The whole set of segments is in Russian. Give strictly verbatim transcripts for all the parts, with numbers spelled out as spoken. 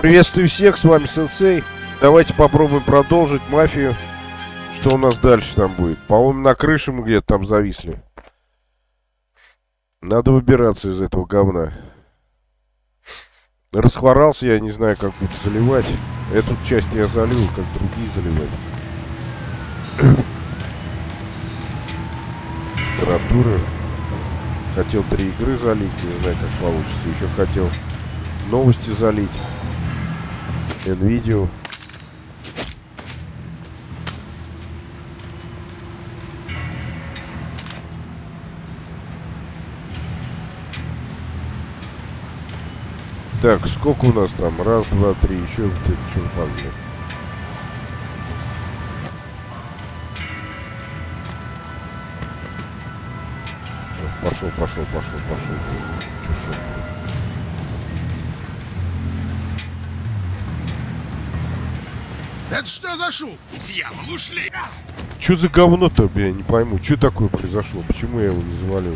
Приветствую всех, с вами Сенсей. Давайте попробуем продолжить мафию. Что у нас дальше там будет? По-моему, на крыше мы где-то там зависли. Надо выбираться из этого говна. Расхворался, я не знаю, как буду заливать. Эту часть я залил, как другие заливать. Температура. Хотел три игры залить, не знаю, как получится. Еще хотел новости залить. Nvidia. Так, сколько у нас там? Раз, два, три, еще вот этот чурбан. Пошел, пошел, пошел, пошел. Чушок. Это что за шум? Дьявол, ушли! Че за говно-то, я не пойму. Что такое произошло? Почему я его не завалил?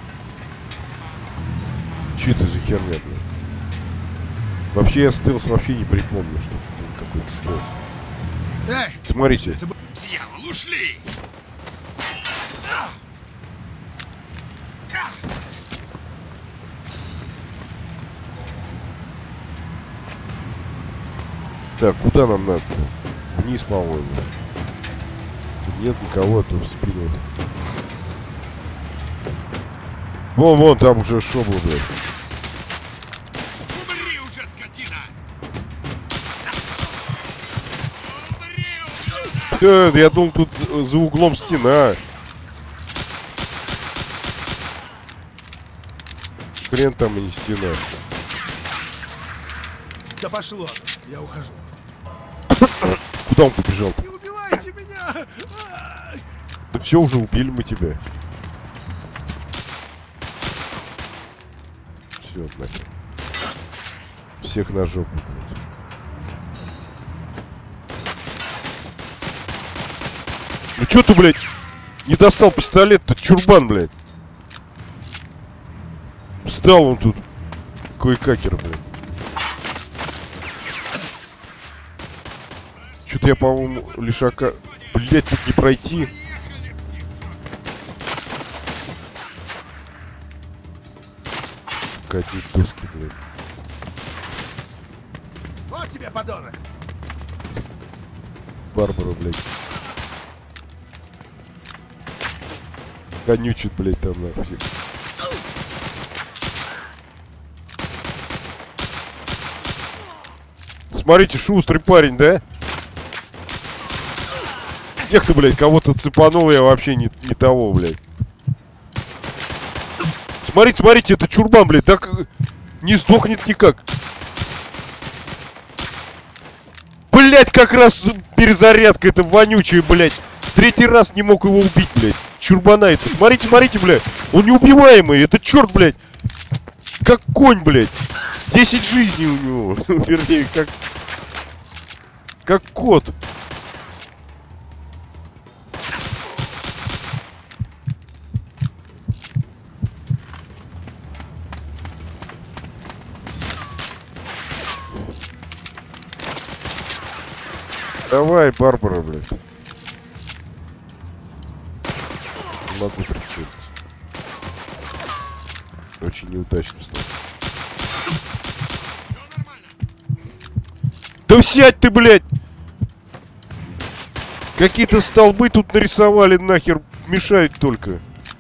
Че это за херня, блин? Вообще я стелс вообще не припомню, что какой-то стелс. Эй! Смотрите. Это... Дьявол, ушли! Так, куда нам надо? Вниз, по-моему. Нет никого, а то в спину. Вон, вон, там уже шобло, блядь. Умри уже, скотина! Умри, Э, я думал, тут за, за углом стена. Хрен там и не стена. Да пошло, я ухожу. Куда он побежал? Не убивайте меня! Да все, уже убили мы тебя. Все, нахер. Всех на жопу. Ну чё ты, блядь, не достал пистолет-то, чурбан, блядь. Встал он тут, кое-какер, блядь. Что-то я, по-моему, лишака... Блядь, тут не пройти. Какие доски, блядь. Вот тебе, подонок! Барбара, блядь. Конючит, блядь, там нахуй. Смотрите, шустрый парень, да? Эх ты, блядь, кого-то цепанул, я вообще не, не того, блядь. Смотрите, смотрите, это чурбан, блядь, так не сдохнет никак. Блядь, как раз перезарядка, это вонючая, блядь. Третий раз не мог его убить, блядь. Чурбана это. Смотрите, смотрите, блядь. Он неубиваемый, это черт, блядь. Как конь, блядь. десять жизней у него. Вернее, как... Как кот. Давай, Барбара, блядь. Не могу прицелиться. Очень неудачно стало. Да сядь ты, блядь! Какие-то столбы тут нарисовали, нахер. Мешают только.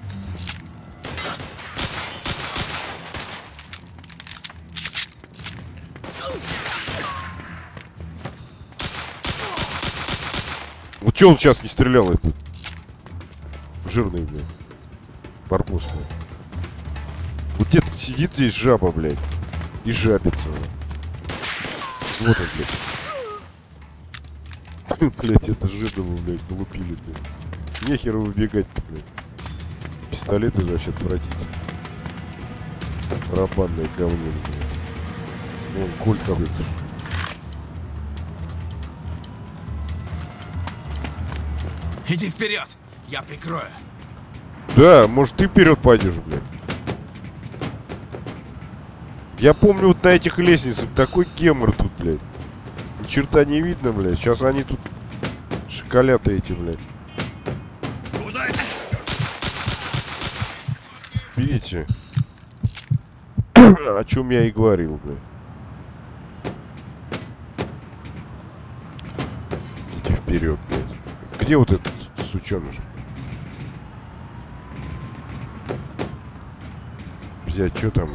Вот чё он сейчас не стрелял, этот жирный, блядь. Барбос, блядь. Вот где-то сидит здесь жаба, блядь. И жабится. Вот он, блядь. Блядь, это жидово, блядь, полупили, блядь. Нехера выбегать-то, блядь. Пистолеты же вообще отвратительно. Барабанное говно, блядь. Вон, кольт какой-то. Иди вперед, я прикрою. Да, может ты вперед пойдешь, блядь. Я помню, вот на этих лестницах такой гемор тут, блядь. Ни черта не видно, блядь. Сейчас они тут шоколаты эти, блядь. Куда? Видите? О чем я и говорил, блядь. Иди вперед, блядь. Где вот этот сученыш? Взять, что там?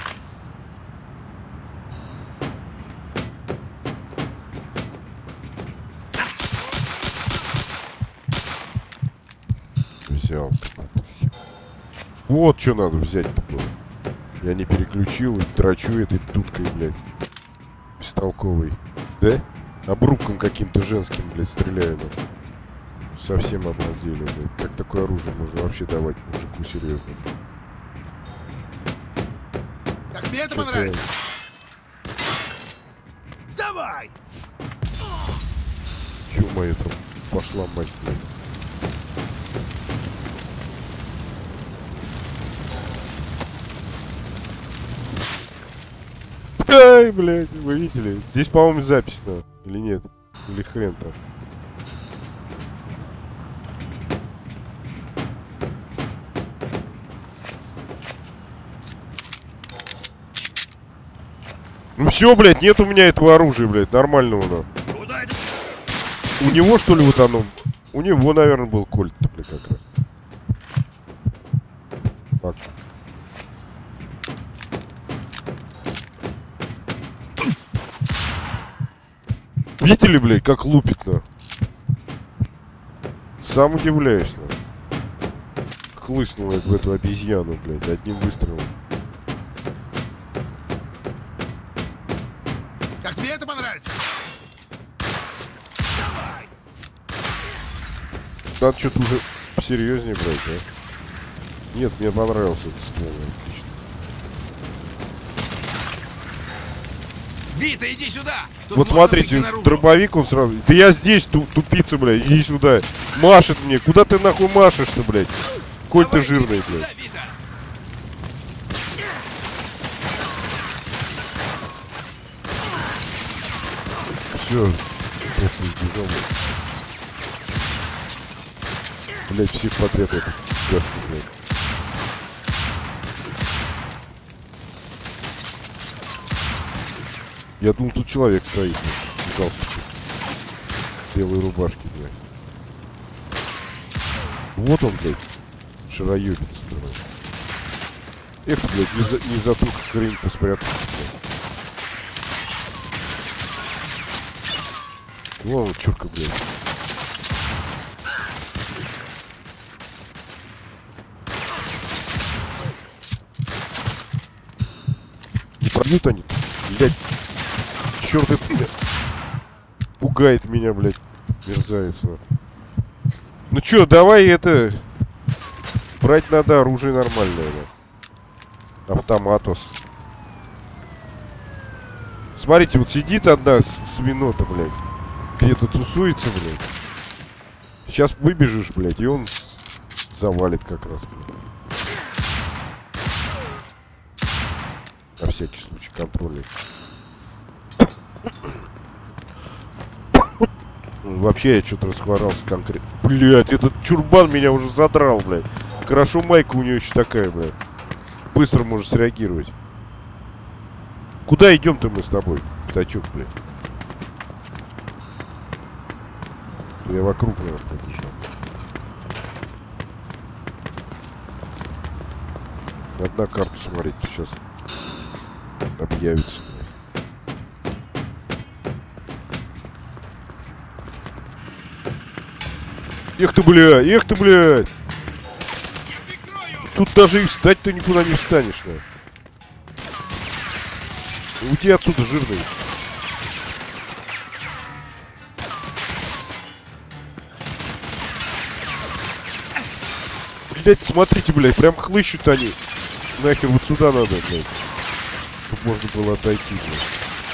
Взял. Вот что надо взять-то было. Я не переключил и трачу этой туткой, блядь. Бестолковый. Да? Обрубком каким-то женским, блядь, стреляю. Ну. Совсем обалдели, блядь. Как такое оружие можно вообще давать мужику серьезно? Как тебе это понравится? Давай! Ё-моё, там пошла мать, блядь. Ай, блядь, вы видели? Здесь, по-моему, запись надо. Или нет? Или хрен там. Ну все, блядь, нет у меня этого оружия, блядь, нормального, да. Куда это? У него, что ли, вот оно? У него, наверное, был кольт, блядь, как раз. Так. Видели, блядь, как лупит, на? Сам удивляюсь, на. Хлыстнул в эту обезьяну, блядь, одним выстрелом. Как тебе это понравится? Давай! Надо что-то уже серьезнее брать, а? Нет, мне понравился этот ствол, отлично. Вита, иди сюда! Тут Вот можно смотрите, выйти наружу. дробовик он сразу. Да я здесь, ту тупица, блядь, иди сюда. Машет мне. Куда ты нахуй машешь-то, блядь? Коль ты Давай, жирный, иди сюда, блядь. Вита. Все. Просто избежал, блядь. Блядь, всех подряд это. Гаски, блядь. Я думал, тут человек стоит, блядь. В галстуке. В белой рубашке, блядь. Вот он, блядь. Шароёбец, блядь. Эх, блядь, не за, не за ту хрень-то спрятался, блядь. Вон, чурка, блядь. Не пробьют они? Блядь. Черт, это, блядь. Пугает меня, блядь. Мерзавец. Ну чё, давай это... Брать надо оружие нормальное, да. Автоматос. Смотрите, вот сидит одна свинота, блядь. Где-то тусуется, блядь. Сейчас выбежишь, блядь, и он завалит как раз, блядь. На всякий случай, контрольный. Вообще, я что-то расхворался конкретно. Блядь, этот чурбан меня уже задрал, блядь. Хорошо, майка у нее еще такая, блядь. Быстро может среагировать. Куда идем-то мы с тобой, пятачок, блядь? Я вокруг, наверное, побежал. Одна карта, смотрите, сейчас объявится. Эх ты, бля, эх ты, блядь! Тут даже и встать ты никуда не встанешь, да. Уйди отсюда, жирный. Блять, смотрите, блядь, прям хлыщут они. Нахер вот сюда надо, блядь. Чтоб можно было отойти, блядь.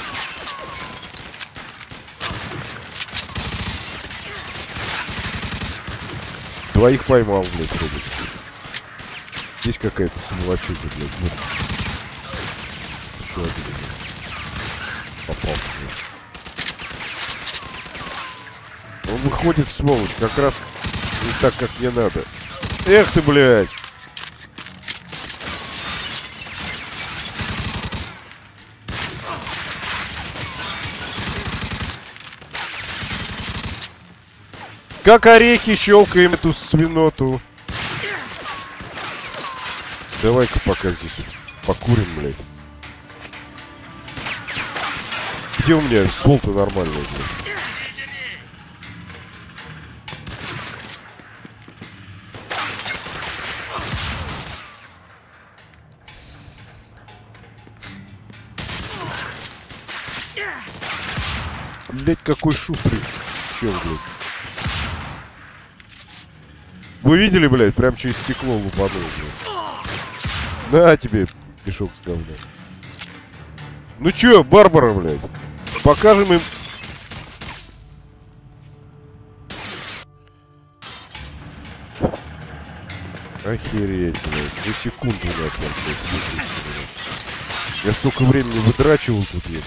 Двоих поймал, блядь, вроде. Здесь какая-то самолочуга, блядь. Вот. еще один. Попал. Он выходит, сволочь, как раз не так, как мне надо. Эх ты, блядь! Как орехи щелкаем эту свиноту. Давай-ка пока здесь вот покурим, блядь. Где у меня стол-то нормальный, блядь? Блядь, какой шустрый. Чел, блядь. Вы видели, блядь, прям через стекло лупанул, блядь. На тебе, мешок с говном. Ну чё, Барбара, блядь? Покажем им... Охереть, блядь. За секунду, блядь. Я столько времени выдрачивал тут есть.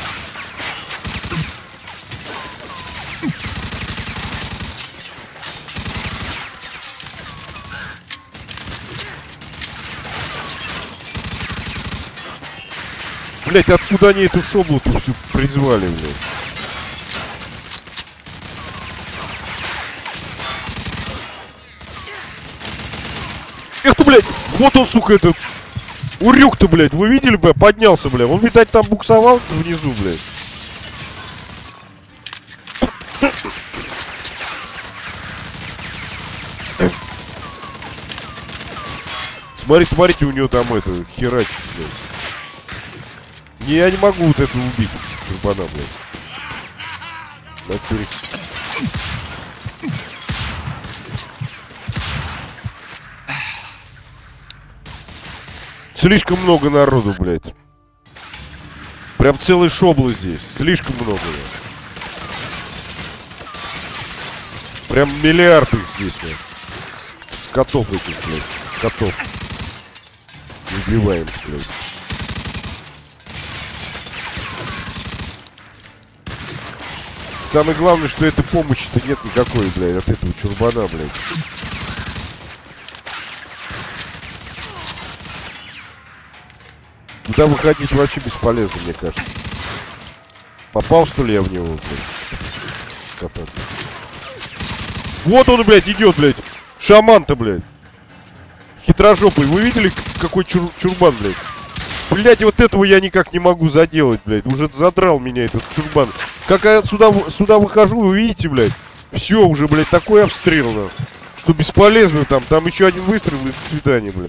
Блять, откуда они эту шоблу-то всю призвали, блядь? Эх ты, блядь! Вот он, сука, этот... Урюк-то, блядь, вы видели, блядь? Поднялся, блядь. Он, видать, там буксовал внизу, блядь. Смотрите, смотрите, у него там это, херачит, блядь. Не, я не могу вот это убить, турбана, блядь. Натуре. Слишком много народу, блядь. Прям целый шоблы здесь. Слишком много. Блядь. Прям миллиард их здесь, блядь. Скотов этих, блядь. Котов. Убиваем, блядь. Самое главное, что этой помощи-то нет никакой, блядь, от этого чурбана, блядь. Туда выходить вообще бесполезно, мне кажется. Попал, что ли, я в него, блядь? Капот. Вот он, блядь, идет, блядь. Шаман-то, блядь. Хитрожопый. Вы видели, какой чур чурбан, блядь? Блядь, вот этого я никак не могу заделать, блядь. Уже задрал меня этот чурбан. Как я сюда, сюда выхожу, вы видите, блядь? Все, уже, блядь, такой обстрел, да, что бесполезно там. Там еще один выстрел и до свидания, блядь.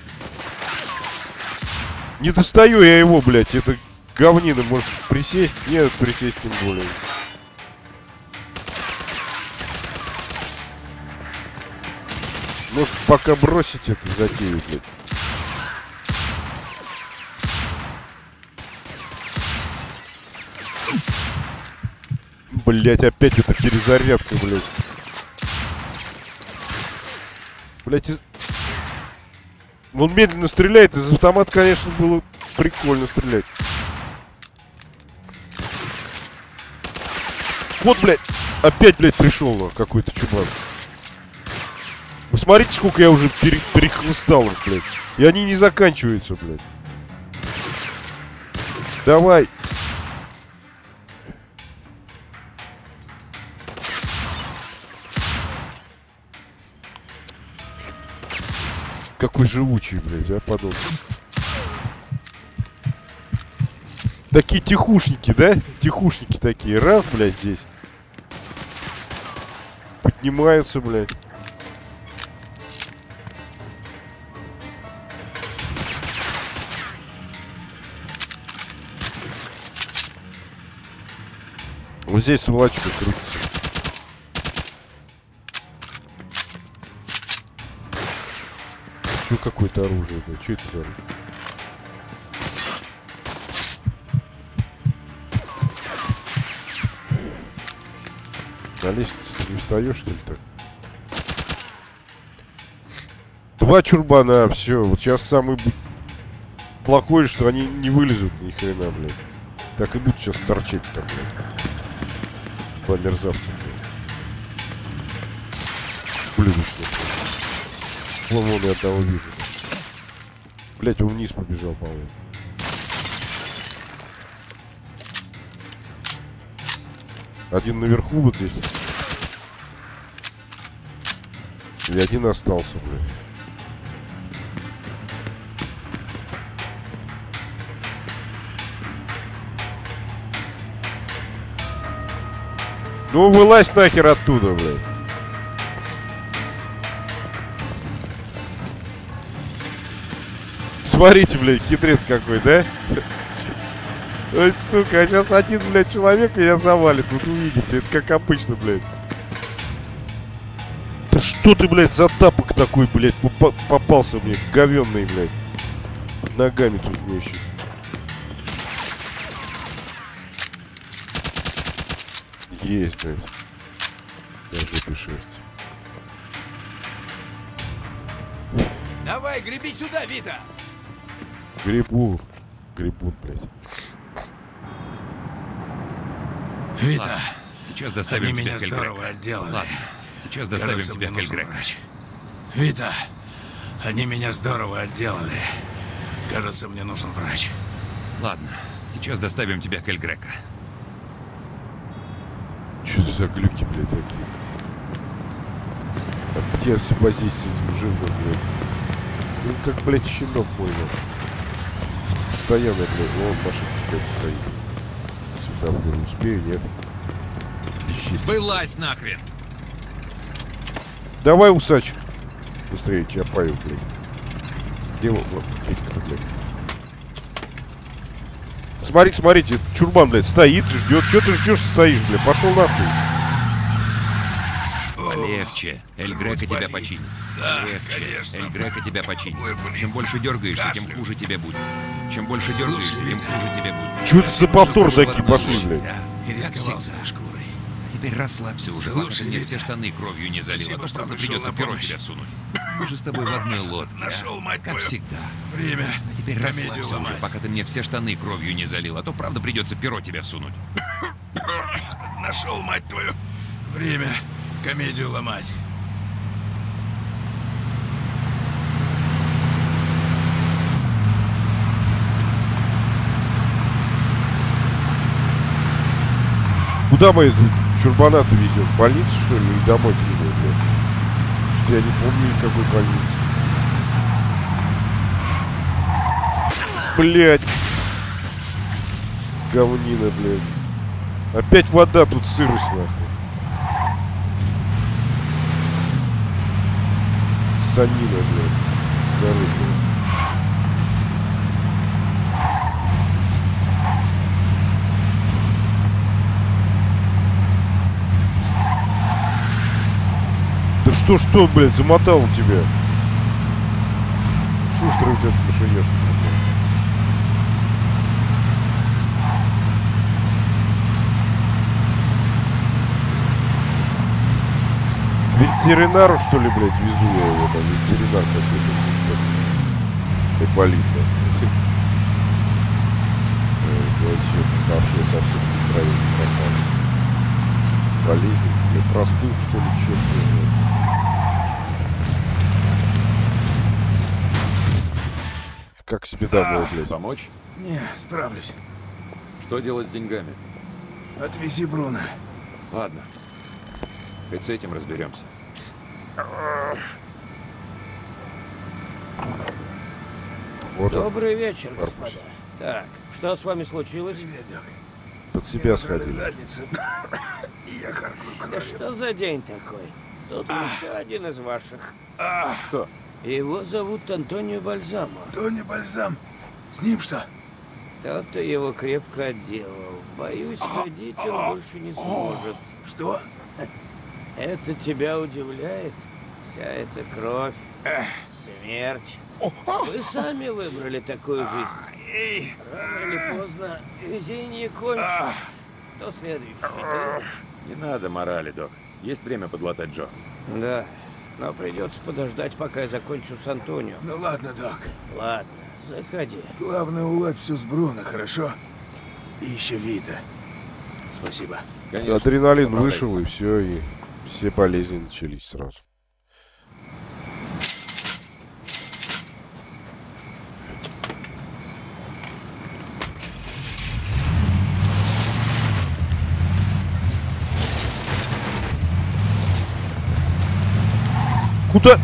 Не достаю я его, блядь. Это говнина. Может присесть? Нет, присесть тем более. Может пока бросить это затею, блядь. Блять, опять эта перезарядка, блять. Блять, из... Он медленно стреляет, из автомата, конечно, было прикольно стрелять. Вот, блядь, опять, блядь, пришел какой-то чубан. Вы смотрите, сколько я уже пере перехлыстал их, блядь. И они не заканчиваются, блядь. Давай. Какой живучий, блядь, я подумал. Такие тихушники, да? Тихушники такие. Раз, блядь, здесь. Поднимаются, блядь. Вот здесь сволочка крутится. Что какое-то оружие, блядь? Что это за оружие? На лестнице не встаешь, что ли, так? Два чурбана, все. Вот сейчас самый плохое, что они не вылезут ни хрена, блядь. Так и будут сейчас торчать там, блядь. Два мерзавца, блядь. Ублюдочные. Вон, вон, я одного вижу. Блядь, он вниз побежал, по-моему. Один наверху вот здесь. И один остался, блядь. Ну, вылазь нахер оттуда, блядь. Смотрите, блядь, хитрец какой, да? Ой, сука, а сейчас один, блядь, человек меня завалит. Вот увидите, это как обычно, блядь. Да что ты, блядь, за тапок такой, блядь, попался мне, говенный, блядь. Ногами тут мне еще. Есть, блядь. Даже без шерсти. Давай, греби сюда, Вита! Грибу. Грибут, блядь. Вита, Ладно, сейчас доставим они тебя меня к Эльгреку. здорово отделали. Ладно, сейчас доставим Кажется, тебя мне к нужен Эльгреку. врач. Вита, они меня здорово отделали. Кажется, мне нужен врач. Ладно, сейчас доставим тебя к Эльгреку. Что это за глюки, блядь, такие? А где позиции жил, блядь? Ну как, блядь, щенок мой, блядь. Постоянно, блядь, вон машина какая-то стоит. Светофор, успею, нет? Исчезни. Вылазь нахрен! Давай, усач! Быстрее, Чапаев, блядь. Где он, вот, Петька-то, блядь? Смотрите, смотрите, чурбан, блядь, стоит, ждет. Че ты ждешь, стоишь, блядь? Пошел нахуй. Полегче. Эльгрека тебя починит. Да, Полегче. конечно. Эльгрека тебя починит. Ой, блин. Чем больше дергаешься, тем Кашлю. хуже тебе будет. Чем больше Слушай, дергаешься, тем Витя. хуже тебе будет. Че это за повтор Что такие животные пошли, лошади, блядь? а? И Как рисковал всегда. своей шкурой. А теперь расслабься уже, пока Слушай, ты мне Витя. все штаны кровью не залил. Спасибо, А то, что правда, пришел придется на перо помощь. тебя всунуть. Мы же с тобой в одной лодке, а? Нашел, мать Как твою. всегда. Время. А теперь комедию расслабься ломать. уже, пока ты мне все штаны кровью не залил. А то, правда, придется перо тебя всунуть. Нашел, мать твою. Время комедию ломать. Куда мы эту чурбана-то везем? В больницу, что ли? Или домой переводим, блядь? Что-то я не помню никакой больницы. Блядь. Говнина, блядь. Опять вода, тут сырость, нахуй. Санина, блядь. Дорога, блядь. Да что, что, блядь, замотал тебя? Шустрый вот этот машинешка. Ветеринару, что ли, блядь, везу я его там, ветеринар какой-то. Айболит, да. Вообще, вообще совсем настроение пропало. Болезнь, блядь, простыл, что ли, чем-то. Как себе домой, блядь? Помочь? Не, справлюсь. Что делать с деньгами? Отвези Бруно. Ладно. Хоть с этим разберемся. Вот он, Добрый вечер, Корпус. господа. Так, что с вами случилось? под себя сходил. Задницу. И я харкую Да кровью. что за день такой? Тут еще один из ваших. Что? Его зовут Антонио Бальзамо. Тони Бальзам. С ним что? Кто-то его крепко отделал. Боюсь, ходить он больше не сможет. Что? Это тебя удивляет? Вся эта кровь, смерть. Вы сами выбрали такую жизнь. Эй, Рано или поздно везение кончится. Кто следующий? Ты? Не надо морали, док. Есть время подлатать Джо. Да, но придется подождать, пока я закончу с Антонио. ну ладно, док. Ладно, Заходи. Главное, уладь все с Бруно, хорошо? И еще Вита. Спасибо. Конечно. Адреналин Поправляйся. вышел, и все, и все болезни начались сразу. Куда?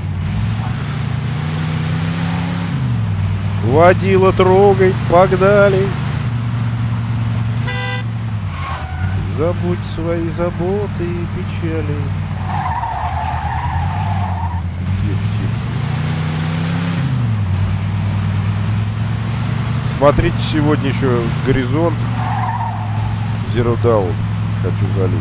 Водила, трогай, погнали. Забудь свои заботы и печали. Тихо, тихо. Смотрите сегодня еще горизонт. Zero Dawn. Хочу залить.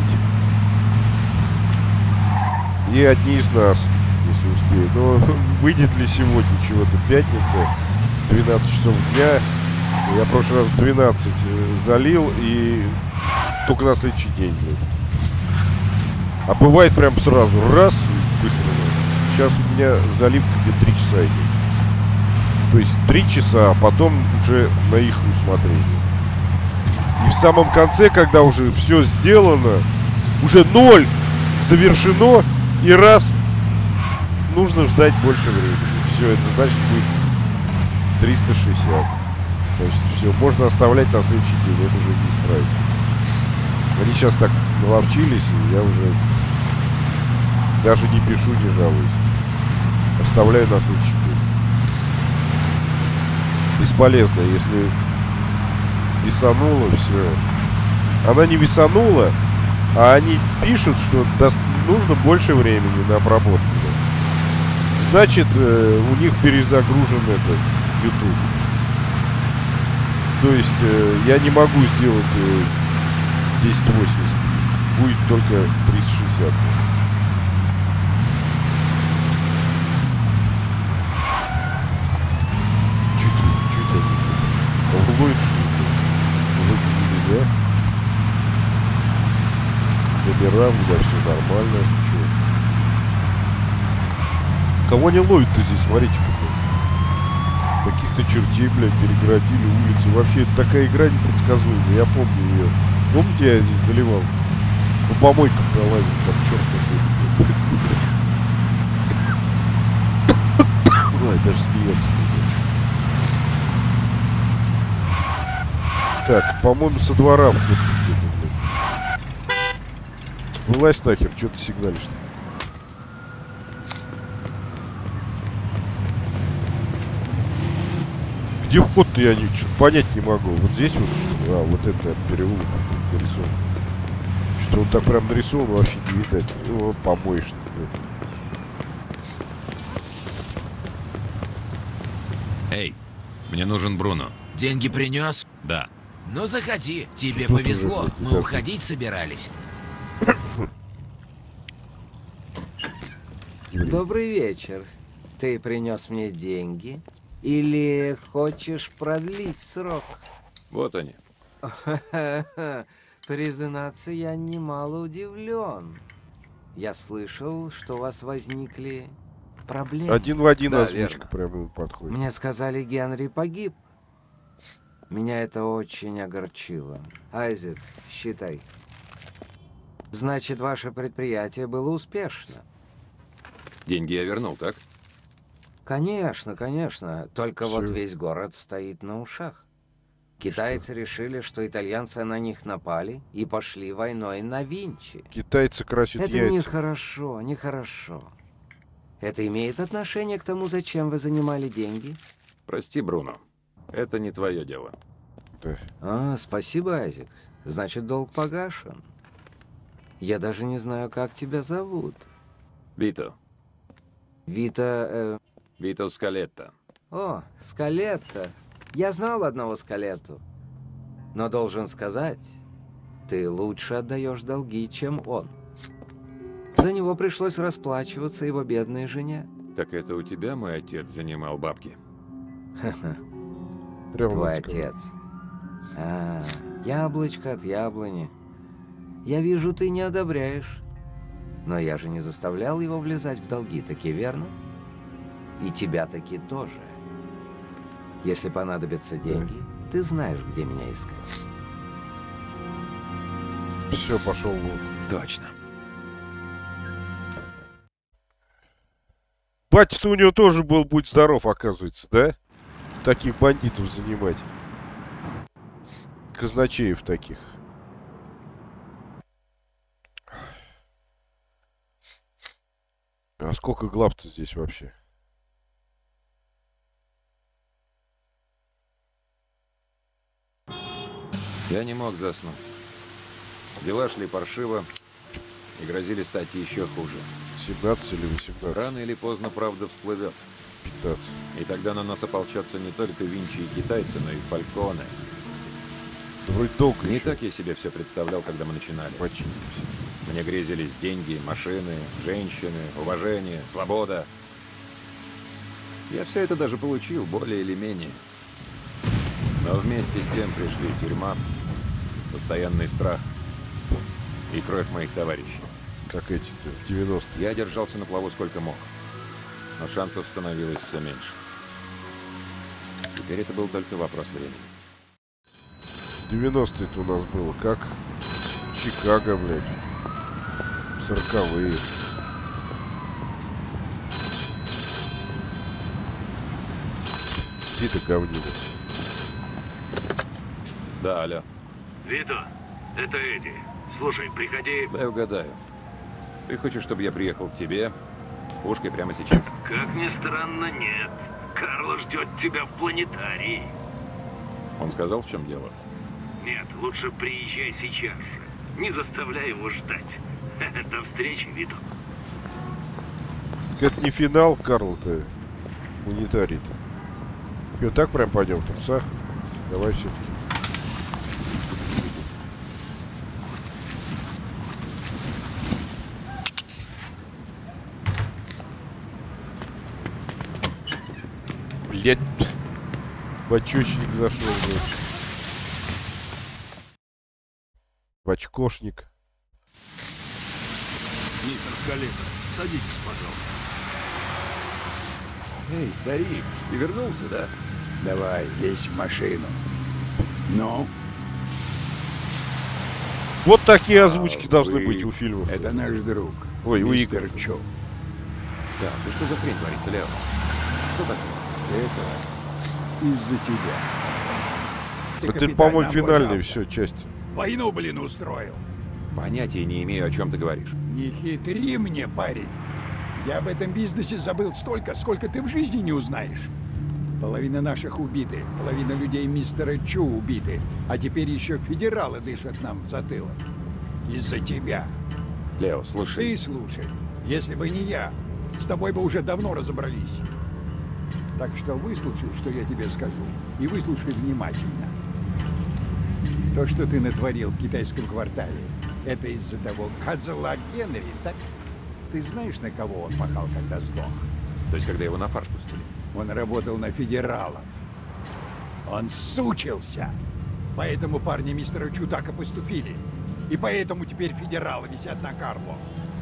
И одни из нас, если успею. Но выйдет ли сегодня чего-то? Пятница, двенадцать часов дня. Я в прошлый раз двенадцать залил и только на следующий день, блядь. А бывает прям сразу. Раз, и быстро. Сейчас у меня заливка где-то три часа идет. То есть три часа, а потом уже на их усмотрение. И в самом конце, когда уже все сделано, уже ноль завершено, и раз нужно ждать больше времени. Все, это значит будет триста шестьдесят. Значит, все, можно оставлять на следующий день, это уже не исправить. Они сейчас так наловчились, и я уже даже не пишу, не жалуюсь. Оставляю на следующий день. Бесполезно, если висанула, все. Она не висанула, а они пишут, что даст, нужно больше времени на обработку. Значит, э, у них перезагружен этот YouTube. То есть э, я не могу сделать э, десять восемьдесят. Будет только триста шестьдесят. Чуть, чуть они лучше выглядели, да? Номера, да, все нормально. Чё? Кого не ловит-то здесь, смотрите, какой. Каких-то чертей, блядь, перегородили улицу. Вообще, это такая игра непредсказуемая. Я помню ее. Помните, я здесь заливал? Ну, помойка пролазит, как черт такой. Ой, даже смеется. Так, по-моему, со двора вот где-то, блядь. Вылазь нахер, что ты сигналишь-то? Где вход-то я не, что-то понять не могу. Вот здесь вот что? А, вот это переулок нарисован. Что-то он так прям нарисован, вообще не видать. Ну, помоечник. Эй, мне нужен Бруно. Деньги принес? Да. Ну заходи, тебе Что ты, повезло. блядь, Мы такой? уходить собирались. Добрый вечер. Ты принес мне деньги? Или хочешь продлить срок? Вот они. Признаться, я немало удивлен. Я слышал, что у вас возникли проблемы. Один в один Да, озвучка верно. прямо ему подходит. Мне сказали, Генри погиб. Меня это очень огорчило. Айзек, считай. Значит, ваше предприятие было успешно. Деньги я вернул, так? Конечно, конечно. Только вот Всё. весь город стоит на ушах. Китайцы решили, что итальянцы на них напали и пошли войной на Винчи. Китайцы красят Это яйца. нехорошо, нехорошо. Это имеет отношение к тому, зачем вы занимали деньги? Прости, Бруно. Это не твое дело. Да. А, спасибо, Айзек. Значит, долг погашен. Я даже не знаю, как тебя зовут. Вито. Вита... э, Вито Скалетто. О, Скалетто. Я знал одного Скалетту. Но должен сказать, ты лучше отдаешь долги, чем он. За него пришлось расплачиваться его бедной жене. Так это у тебя мой отец занимал бабки? Ха-ха, Прямо твой вот сказал. отец. А, яблочко от яблони. Я вижу, ты не одобряешь. Но я же не заставлял его влезать в долги, таки верно? И тебя таки тоже. Если понадобятся деньги, ты знаешь, где меня искать. Все, пошел вон. Точно. Батя-то у него тоже был, будь здоров, оказывается, да? Таких бандитов занимать. Казначеев таких. А сколько глав-то здесь вообще? Я не мог заснуть. Дела шли паршиво и грозили стать еще хуже. семнадцать или восемнадцать? Рано или поздно правда всплывет. пятнадцать. И тогда на нас ополчатся не только Винчи и китайцы, но и Фальконе. Вроде долго Не еще так я себе все представлял, когда мы начинали. починились. Мне грезились деньги, машины, женщины, уважение, свобода. Я все это даже получил, более или менее. Но вместе с тем пришли тюрьма, постоянный страх и кровь моих товарищей. Как эти-то в девяностые. Я держался на плаву сколько мог, но шансов становилось все меньше. Теперь это был только вопрос времени. девяностые-то у нас было как? Чикаго, блядь. Сороковые. Где-то говнина. Да, алло. Вито, это Эдди. Слушай, приходи... Дай угадаю. Ты хочешь, чтобы я приехал к тебе с пушкой прямо сейчас? Как ни странно, нет. Карло ждет тебя в планетарии. Он сказал, в чем дело? Нет, лучше приезжай сейчас же. Не заставляй его ждать. До встречи, Вито. Это не финал, Карл-то. Унитарий-то. И вот так прям пойдем в трусах. Давай все-таки. Блять. Бачочник зашел, блядь. Бачкошник. Мистер Скалета, садитесь, пожалуйста. Эй, старик, ты вернулся, да? Давай, лезь в машину. Ну? Вот такие озвучки А, должны вы- быть у фильмов. Это наш друг. Ой, у мистер Игоря. Чо. Да, ты что за хрень творится, Лео? Что такое? Это из-за тебя. Ты Это, капитально по-моему, финальная облажался. все часть. Войну, блин, устроил. Понятия не имею, о чем ты говоришь. Не хитри мне, парень. Я об этом бизнесе забыл столько, сколько ты в жизни не узнаешь. Половина наших убиты, половина людей мистера Чу убиты, а теперь еще федералы дышат нам в затылок. Из-за тебя. Лео, слушай. Ты слушай. Если бы не я, с тобой бы уже давно разобрались. Так что выслушай, что я тебе скажу, и выслушай внимательно. То, что ты натворил в китайском квартале, это из-за того козла Генри, так? Ты знаешь, на кого он махал, когда сдох? То есть, когда его на фарш пустили? Он работал на федералов. Он сучился. Поэтому парни мистера Чу так и поступили. И поэтому теперь федералы висят на Карло.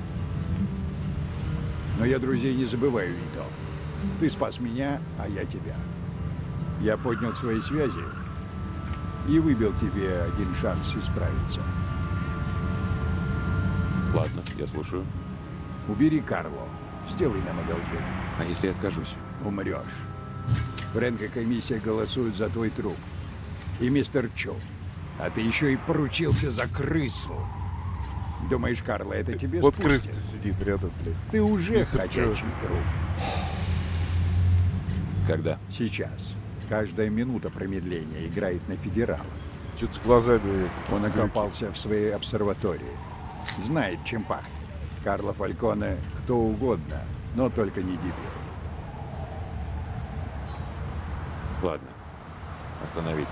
Но я друзей не забываю, Вито. Ты спас меня, а я тебя. Я поднял свои связи и выбил тебе один шанс исправиться. Ладно, я слушаю. Убери Карло. Сделай нам одолжение. А если я откажусь? Умрешь. Фрэнк и комиссия голосуют за твой труп. И мистер Чо. А ты еще и поручился за крысу. Думаешь, Карло, это тебе Вот спустят? крыса сидит рядом, блядь. Ты уже Мистер ходячий Чо. труп. Когда? Сейчас. Каждая минута промедления играет на федералов. Что-то с глазами. Он окопался в своей обсерватории. Знает, чем пахнет. Карло Фальконе кто угодно, но только не дебил. Ладно. Остановить.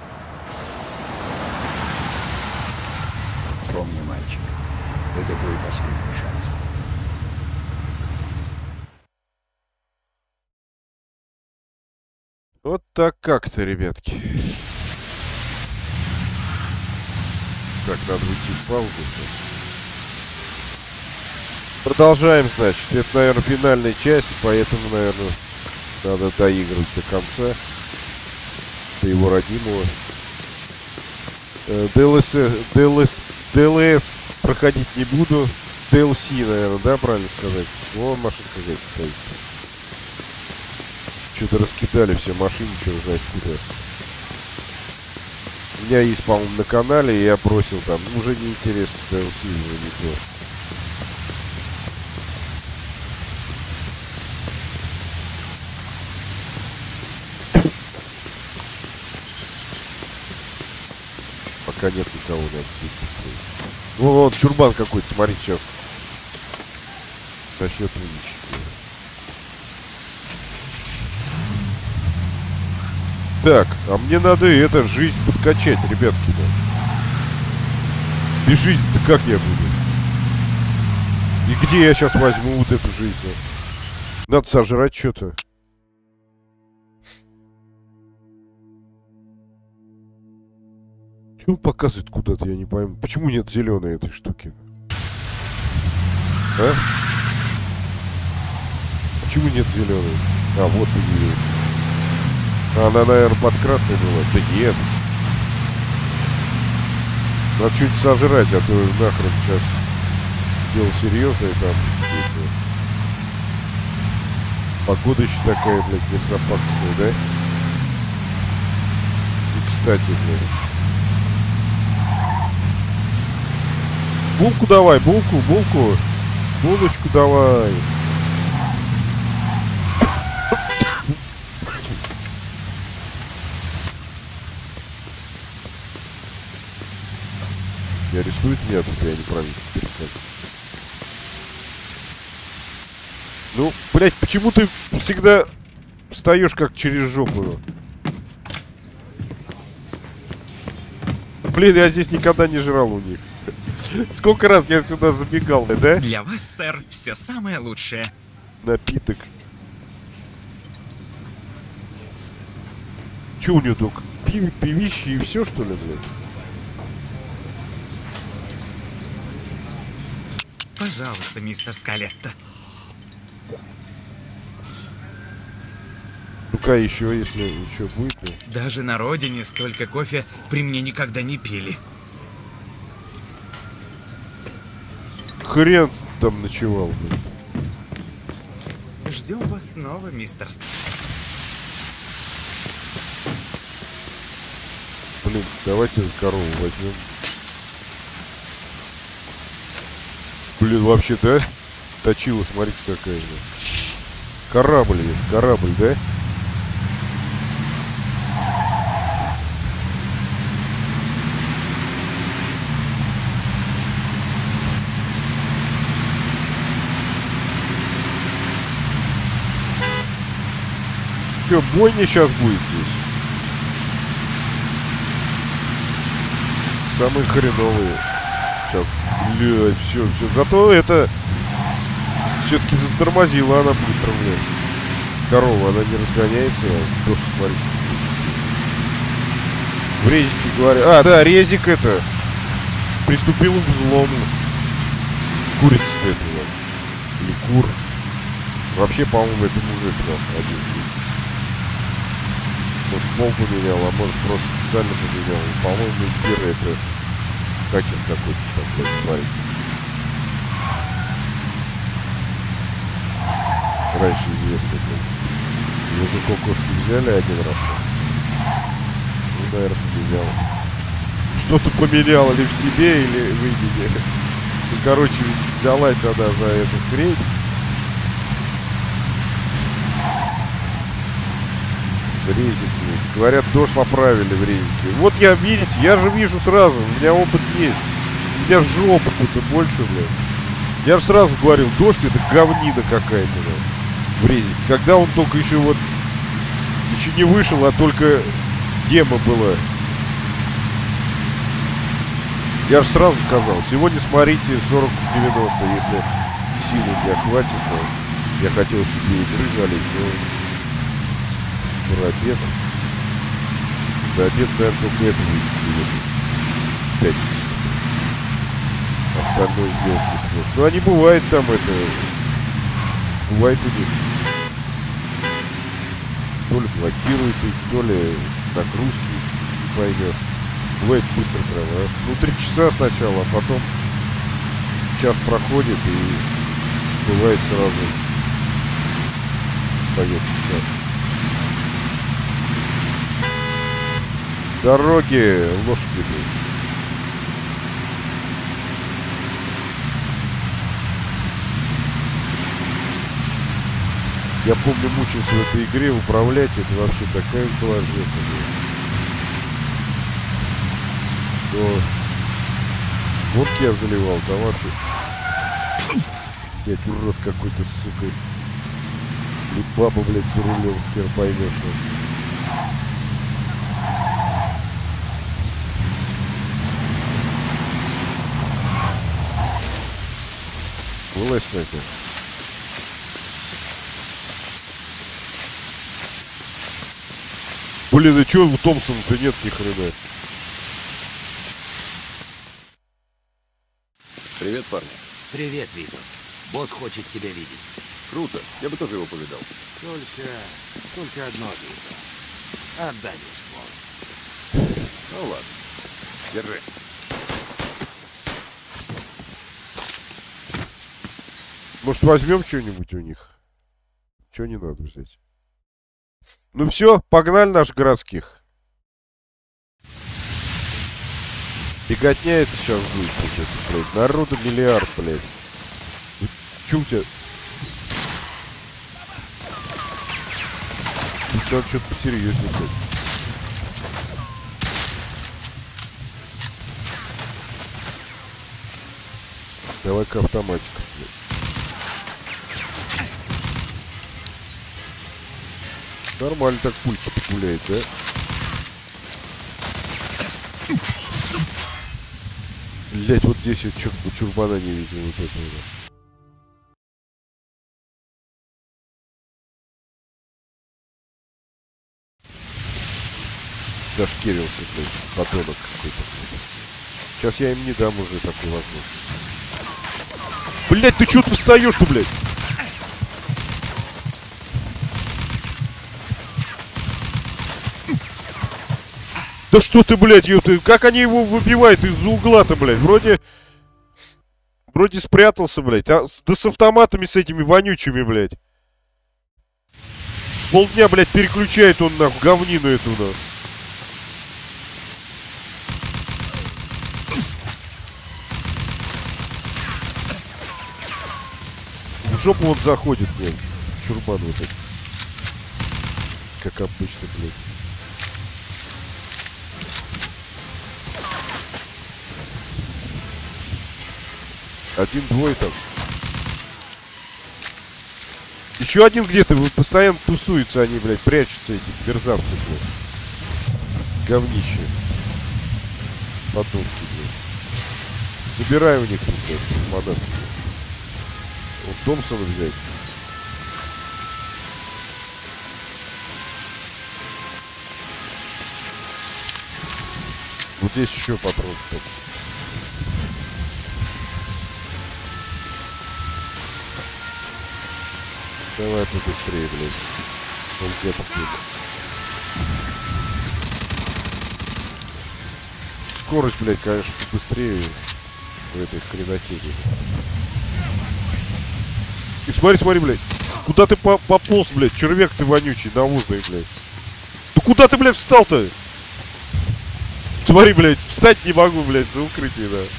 Помни, мальчик, это твой последний шанс. Вот так как-то, ребятки. Так, надо уйти в паузу. Продолжаем, значит. Это, наверное, финальная часть, поэтому, наверное, надо доигрывать до конца. Ты его родимого. ДЛС, ДЛС, ДЛС проходить не буду. ди эл си, наверное, да, правильно сказать? Вон машинка здесь стоит. Что-то раскидали все машины, что знает куда. У меня есть, по-моему, на канале, и я бросил там. Уже неинтересно, ди эл си уже не то. Пока нет никого, надо быть быстрее. Ну, вот чурбан какой-то, смотри, сейчас. Начнет уничтожить. Так, а мне надо это, жизнь подкачать, ребятки, да. Без жизни-то как я буду? И где я сейчас возьму вот эту жизнь? Да? Надо сожрать что-то. Что он показывает куда-то, я не пойму. Почему нет зеленой этой штуки? А? Почему нет зеленой? А, вот появилась. Она, наверное, под красной была. Да нет. Надо что-нибудь сожрать, а то нахрен сейчас дело серьезное там. Это... Погода еще такая, блядь, мерзопакостная, да? И кстати, блядь. Булку давай, булку, булку. Булочку давай. Я арестуют меня, тут я неправильно перехожу. Ну, блять, почему ты всегда встаешь как через жопу? Блин, я здесь никогда не жрал у них. Сколько раз я сюда забегал, да? Для вас, сэр, все самое лучшее. Напиток. Че у него только? Пив, пивище и все, что ли, блядь? Пожалуйста, мистер Скалетто. Ну-ка еще, если еще будет. Ну. Даже на родине столько кофе при мне никогда не пили. Хрен там ночевал, блин. Ждем вас снова, мистер Скалетто. Блин, давайте корову возьмем. Блин, вообще, да? Точила, смотрите, какая, блин. Корабль, блин, корабль, да? Че, бойня сейчас будет здесь? Самые хреновые. Сейчас, блядь, все, все. Зато это все-таки затормозила она быстро, блядь. Корова, она не разгоняется, а тоже, смотрите. В резике говорят. А, да, резик это приступил к взлому. Курица-то это, вот. Или кур. Вообще, по-моему, это мужик, да, один. Может, пол поменял, а может, просто специально поменял. По-моему, первый это хакер какой-то такой, смотрите. Раньше известный был. Язык кошки взяли один раз. Ну, наверное, поменял. Что-то поменял или в себе, или в имени. Ну, короче, взялась она за эту хрень. Резик, говорят, дождь поправили в резике. Вот я, видите, я же вижу сразу, у меня опыт есть. У меня же опыта-то больше, блядь. Я же сразу говорил, дождь это говнина какая-то, да, в резике. Когда он только еще вот, еще не вышел, а только демо была. Я же сразу сказал, сегодня смотрите сорок девяносто, если силы у меня хватит, то я хотел еще две игры залить, но... Про обед. До обеда, наверное, только это выйдет сегодня. Пять. Остальное сделать не сможет. Ну, они бывают там, это... Бывает у них. То ли блокируют их, то ли Так, русский, не поймешь. Бывает быстро прям, а? Ну, три часа сначала, а потом час проходит и бывает сразу встает час. Дороги, лошади. Я помню, мучился в этой игре, управлять это вообще такая была жесть. То водки я заливал, там вообще. Блять, урод какой-то, сука. И баба, блядь, за рулем, хер поймешь. Вылазь, снайпер. Блин, а чё у Томпсона-то нет ни хрена? Привет, парни. Привет, Витер. Босс хочет тебя видеть. Круто. Я бы тоже его повидал. Только... только одно, Витер. Отдай мне слово. Ну ладно. Держи. Может, возьмем что-нибудь у них? Чего не надо взять? Ну все, погнали наших городских. Беготня это сейчас будет, сейчас, блядь. Народу миллиард, блядь. Че у тебя? Тут надо что-то посерьезнее, блядь. Давай-ка автоматика, блядь. Нормально так пульки гуляет, да? Блять, вот здесь вот чур чурбана не видел вот этого. Зашкерился, блядь, подонок какой-то. Сейчас я им не дам уже такой возможности. Блять, ты чё ты встаешь-то, блядь? Да что ты, блядь, ёпты, как они его выбивают из-за угла-то, блядь? Вроде... Вроде спрятался, блядь. А, да с автоматами с этими вонючими, блядь. Полдня, блядь, переключает он, нахуй, говнину эту, нахуй. В жопу он заходит, блядь. Чурбан вот этот. Как обычно, блядь. Один-двое там. Еще один где-то, постоянно тусуются они, блядь, прячутся эти мерзавцы, блядь. Говнище. Подонки, блядь. Забирай у них тут, блядь, модат. Вот Томпсона взять. Вот здесь еще патрон. Давай побыстрее, блядь. Он где-то тут. Скорость, блядь, конечно, быстрее в этой хренотеке. И смотри, смотри, блядь. Куда ты по пополз, блядь? Червяк ты вонючий, навозный, блядь. Да куда ты, блядь, встал-то? Смотри, блядь, встать не могу, блядь, за укрытие, да.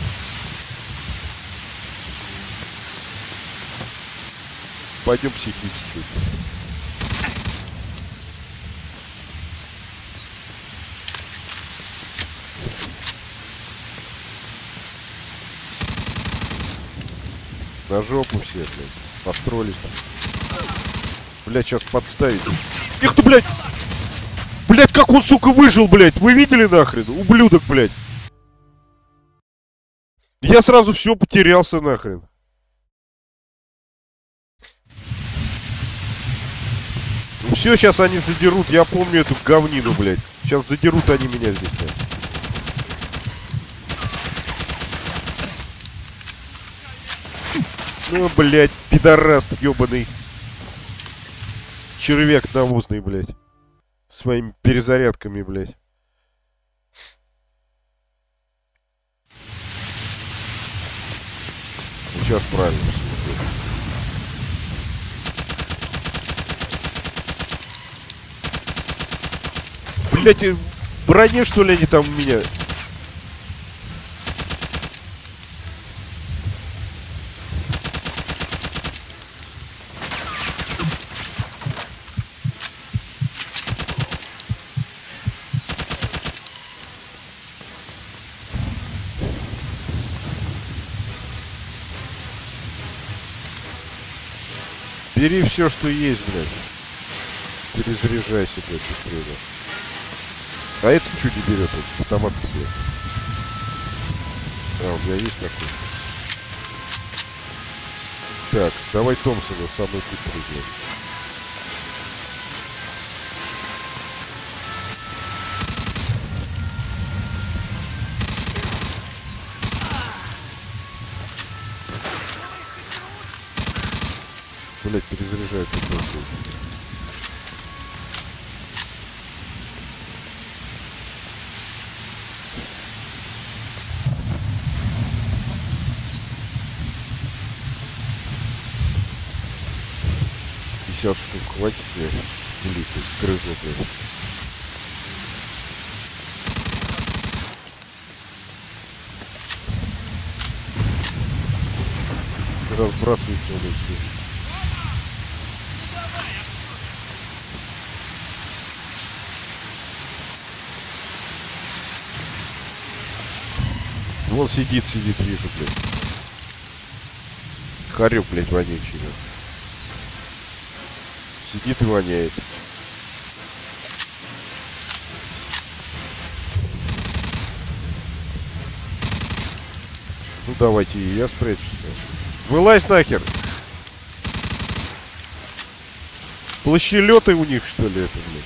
Пойдем психически. На жопу все, блядь. Построились. Блядь, сейчас подставить. Их ты, блядь! Блядь, как он, сука, выжил, блядь! Вы видели нахрен? Ублюдок, блядь! Я сразу все потерялся нахрен. Ну все, сейчас они задерут. Я помню эту говнину, блядь. Сейчас задерут они меня здесь, блядь. Ну, блядь, пидораст ебаный. Червяк навозный, блядь. Своими перезарядками, блядь. Сейчас правильно. Блять, в броне, что ли, они там у меня? Бери все, что есть, блядь. Перезаряжайся, блядь, быстрее. А это что не берет? Это автомат тебе. А, у меня есть такой. Так, давай Томпсона, самый быстрый, блядь. Блять, перезаряжают тут просто. пятьдесят штук хватит, блядь. Или ты скрызла, блядь. Разбрасывается он все. Вон сидит, сидит, вижу, блядь. Хорек, блядь, вонючий, да. Сидит и воняет. Ну давайте, и я спрячусь. Вылазь нахер! Плащелеты у них, что ли, это, блядь?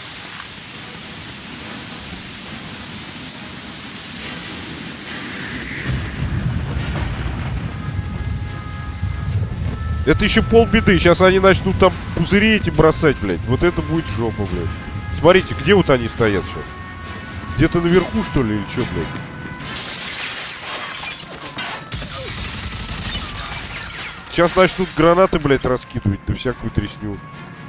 Это еще полбеды. Сейчас они начнут там пузыри эти бросать, блядь. Вот это будет жопа, блядь. Смотрите, где вот они стоят сейчас? Где-то наверху, что ли, или что, блядь? Сейчас начнут гранаты, блядь, раскидывать. Да всякую тресню.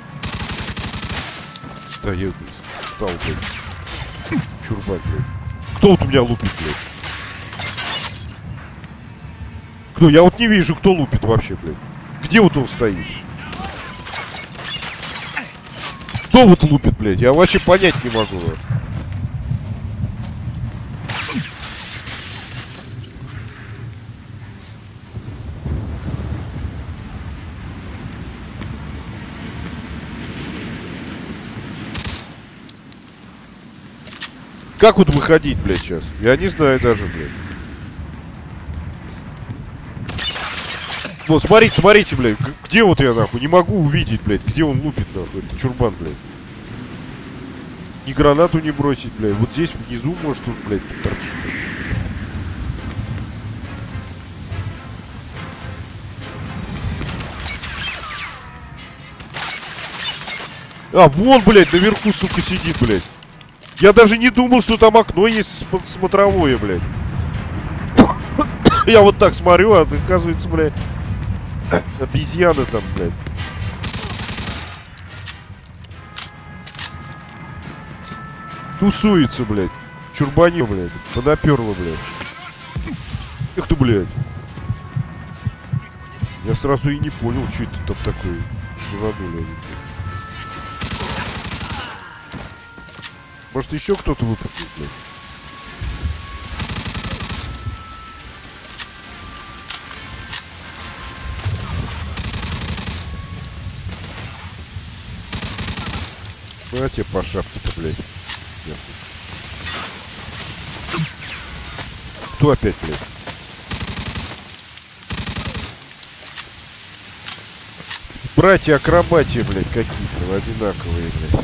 Стоят, блядь. Встал, блядь. Чурбак, блядь. Кто вот у меня лупит, блядь? Кто? Я вот не вижу, кто лупит вообще, блядь. Где вот он стоит? Кто вот лупит, блядь? Я вообще понять не могу. Вот. Как вот выходить, блядь, сейчас? Я не знаю даже, блядь. Вот, смотрите, смотрите, блядь. Где вот я, нахуй? Не могу увидеть, блядь. Где он лупит, нахуй? Это чурбан, блядь. Ни гранату не бросить, блядь. Вот здесь внизу, может, тут, блядь, торчит. А, вон, блядь, наверху, сука, сидит, блядь. Я даже не думал, что там окно есть смотровое, блядь. Я вот так смотрю, а оказывается, блядь, обезьяны там, блядь. Тусуется, блядь. Чурбани, блядь. Подоперло, блядь. Эх ты, блядь. Я сразу и не понял, что это там такое. Шуранули они. Может, еще кто-то выпустит, блядь? Ну, а тебе по шапке-то, блядь. Кто опять, блядь? Братья-акробатии, блядь, какие-то одинаковые, блядь.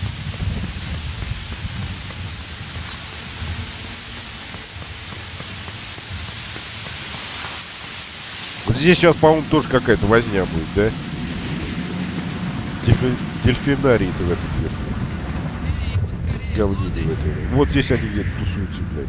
Вот здесь сейчас, по-моему, тоже какая-то возня будет, да? Дельфи... Дельфинарий-то в этом месте. говнине в этой. Вот здесь они где-то тусуются, блядь.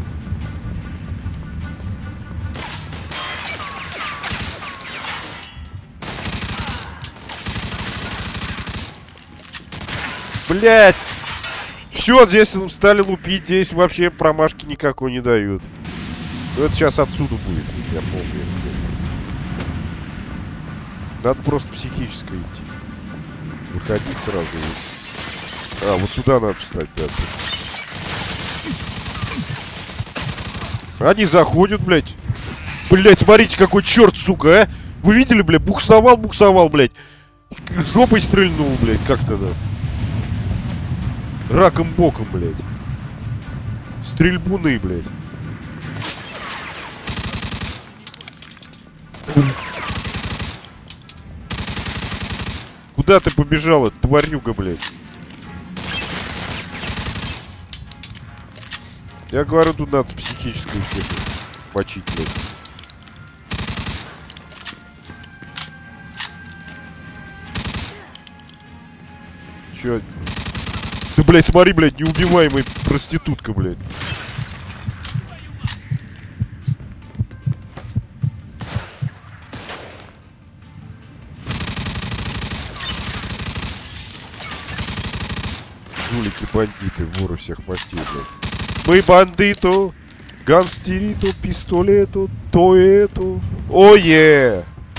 Блять! Все, здесь стали лупить, здесь вообще промашки никакой не дают. Ну, это сейчас отсюда будет, я помню. Надо просто психически идти. Выходить сразу. А, вот сюда надо встать, да. Они заходят, блядь. Блядь, смотрите, какой черт, сука, а! Вы видели, блядь, буксовал, буксовал, блядь. Жопой стрельнул, блядь, как-то, да. Раком боком, блядь. Стрельбуны, блядь. Куда ты побежала, тварюга, блядь? Я говорю, тут надо психическую всех мочить, блядь. Чё? Ты, блядь, смотри, блядь, неубиваемая проститутка, блядь. Жулики, бандиты, воры всех мастей, блядь. Мы бандиту, гангстериту, пистолету, то эту. Ое!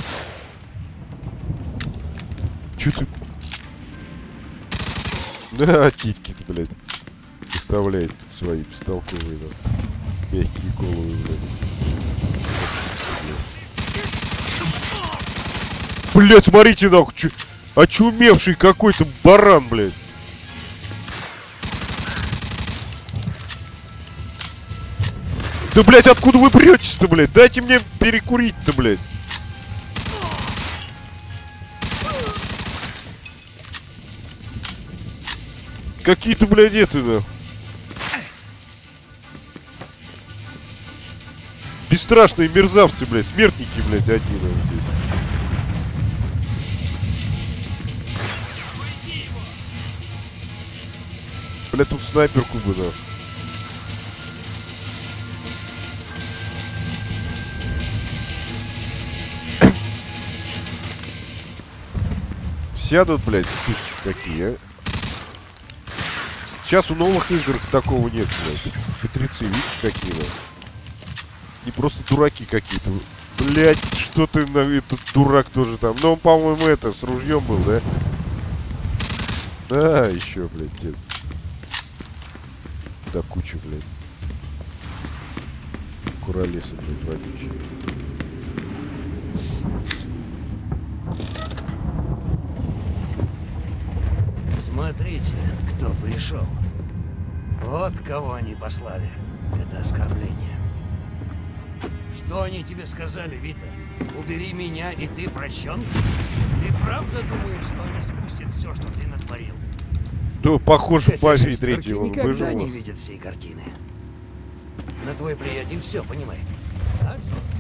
Чё ты... Да, титьки, блядь. Выставляет свои бестолковые, да. Мягкие головы, блядь. Блядь, смотрите, нахуй, чё... очумевший какой-то баран, блядь. Да, блядь, откуда вы претесь-то, блядь? Дайте мне перекурить-то, блядь. Какие-то, блядь, это, да. Бесстрашные мерзавцы, блядь. Смертники, блядь, одни, наверное, здесь. Блядь, тут снайперку бы, да. Сядут, блядь, сучки такие, а. Сейчас в новых играх такого нет, блядь. Хитрецы, видишь, какие, да? Не просто дураки какие-то. Блядь, что ты на этот дурак тоже там. Ну, он, по-моему, это, с ружьем был, да? Да, еще, блядь, дед. Да, куча, блядь. Куролесы, блядь, вонючие. Смотрите, кто пришел. Вот кого они послали. Это оскорбление. Что они тебе сказали, Вита? Убери меня, и ты прощен? Ты правда думаешь, что они спустят все, что ты натворил? Ну, похоже, Эти по шестерки третьего никогда выжил. не видят всей картины. Но твой приятель все понимает. Так?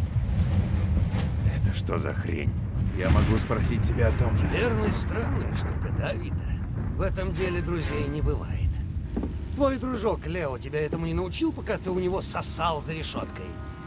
Это что за хрень? Я могу спросить тебя о том же. Верность странная штука, да, Вита? В этом деле друзей не бывает. Твой дружок Лео тебя этому не научил, пока ты у него сосал за решеткой?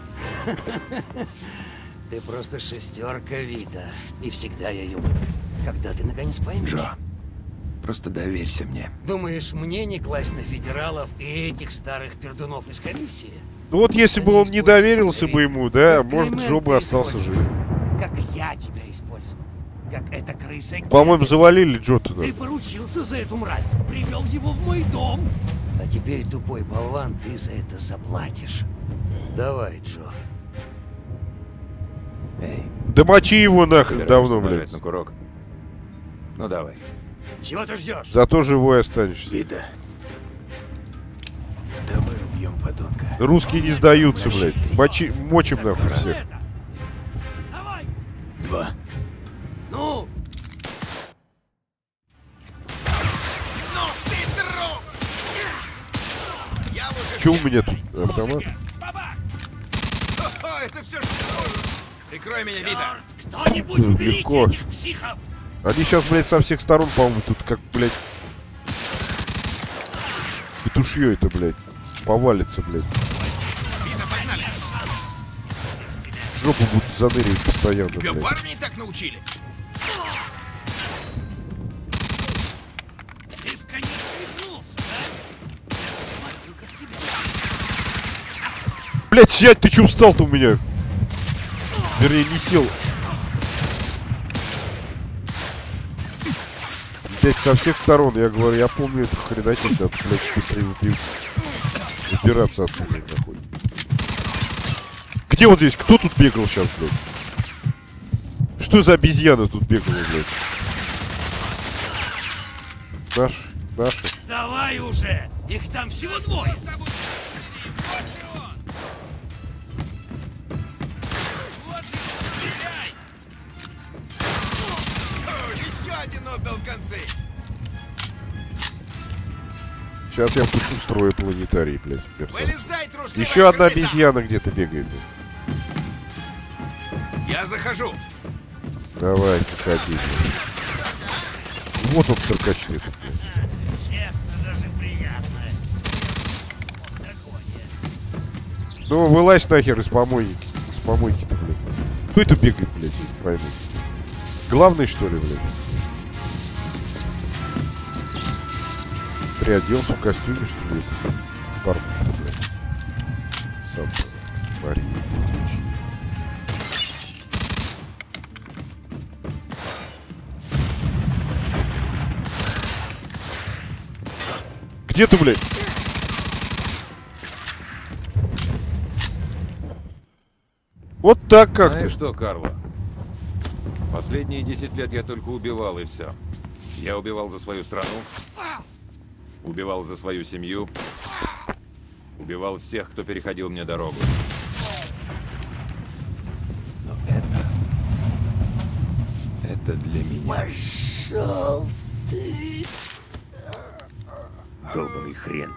Ты просто шестерка, Вита. И всегда я ее буду. Когда ты наконец поймешь? Джо, просто доверься мне. Думаешь, мне не класть на федералов и этих старых пердунов из комиссии? Ну вот если бы он не доверился бы ему, да, может, Джо бы остался жив. Как я тебя использую. Как эта крыса. По-моему, завалили Джо туда. Ты поручился за эту мразь, привел его в мой дом. А теперь, тупой болван, ты за это заплатишь. Давай, Джо. Эй, Да мочи его нахрен Собираешься давно, нажать блядь. на курок? Ну давай. Чего ты ждешь? Зато живой останешься. Вида. Давай убьем подонка. Русские не сдаются, блядь. Мочи, мочим нахуй всех. Давай! Два. Ну! Че у меня тут? Автомат? Это все, что... Прикрой меня, Вита! Кто-нибудь уберите Легко. этих психов! Они сейчас, блядь, со всех сторон, по-моему, тут как, блядь... Это петушье это, блядь. Повалится, блядь. В жопу будут заныривать постоянно, Тебя блядь. в армии так научили? Ты в конец свихнулся, да? Смотрю, как тебя. Блядь, сядь, ты чё встал-то у меня? Вернее, не сел. Блядь, со всех сторон, я говорю, я помню эту хренотень, надо, блядь, быстрее убить. Убираться отсюда, нахуй. Где вот здесь? Кто тут бегал сейчас, блядь? Что за обезьяна тут бегала, блядь? Наш, наши. Давай уже! Их там всего двое! Еще один отдал концы. Сейчас я тут устрою планетарий, блядь. Вылезай, трусливая Еще одна крыса! обезьяна где-то бегает, блядь. Я захожу. Давай, заходи. Вот он циркачный тут, блядь. Честно, даже приятно. Ну, вылазь нахер из помойки. Из помойки-то, блядь. Кто это бегает, блядь, я не пойму. Главный, что ли, блядь? Приоделся в костюме, что ли? Барбута, блядь. Сам Мария Петрович. Где ты, блядь? Вот так как-то. Знаешь что, Карло? Последние десять лет я только убивал, и все. Я убивал за свою страну, убивал за свою семью, убивал всех, кто переходил мне дорогу. Но это... Это для меня. Пошел ты! Долбаный хрен.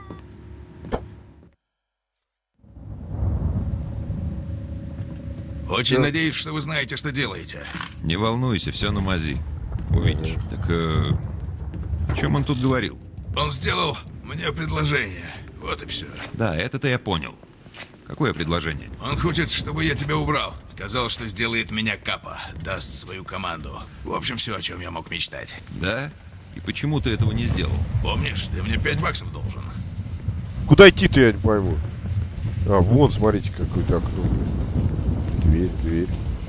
Очень надеюсь, что вы знаете, что делаете. Не волнуйся, все на мази. Увидишь. Так, э, о чем он тут говорил? Он сделал мне предложение. Вот и все. Да, это-то я понял. Какое предложение? Он хочет, чтобы я тебя убрал. Сказал, что сделает меня капа. Даст свою команду. В общем, все, о чем я мог мечтать. Да? И почему ты этого не сделал? Помнишь, ты мне пять баксов должен. Куда идти-то, я не пойму. А, вон, смотрите, какое-то окно. Дверь, дверь.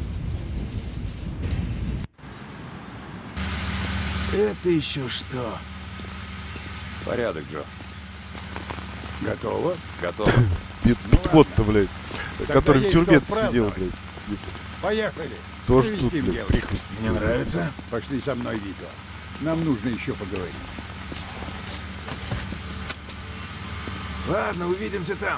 Это еще что? Порядок, Джо. Готово? Готово. Вот-то, блядь. Тогда Который в есть тюрьме что сидел, праздновать. блядь. слеп. Поехали. Тоже Провести тут, в блядь, дело. прихвостни. Мне нравится. Пошли со мной, Вито. Нам нужно еще поговорить. Ладно, увидимся там.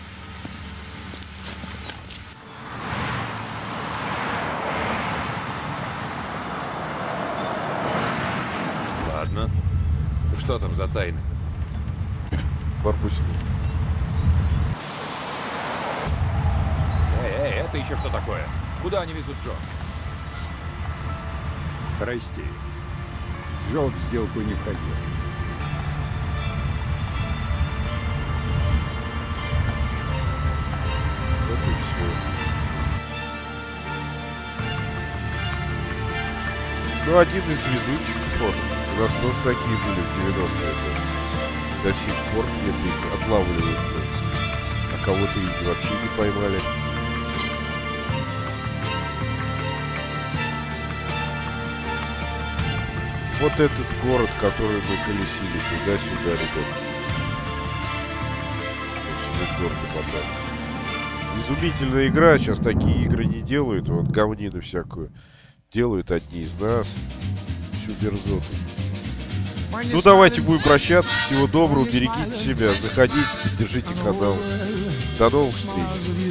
Ладно. Что там за тайны? Барбусин. Эй, эй, это еще что такое? Куда они везут Джо? Прости. Джо в сделку не входил. Вот и все. Ну, один из везунчиков, вот. У нас тоже такие были в девяностые. До сих пор где-то их отлавливают. А кого-то их вообще не поймали. Вот этот город, который мы колесили туда-сюда, ребят. Вот город попались. Изумительная игра, сейчас такие игры не делают, вот говнину всякую делают одни из нас. Всю мерзоту. Ну давайте будем прощаться, всего доброго, берегите себя, заходите, держите канал. До новых встреч.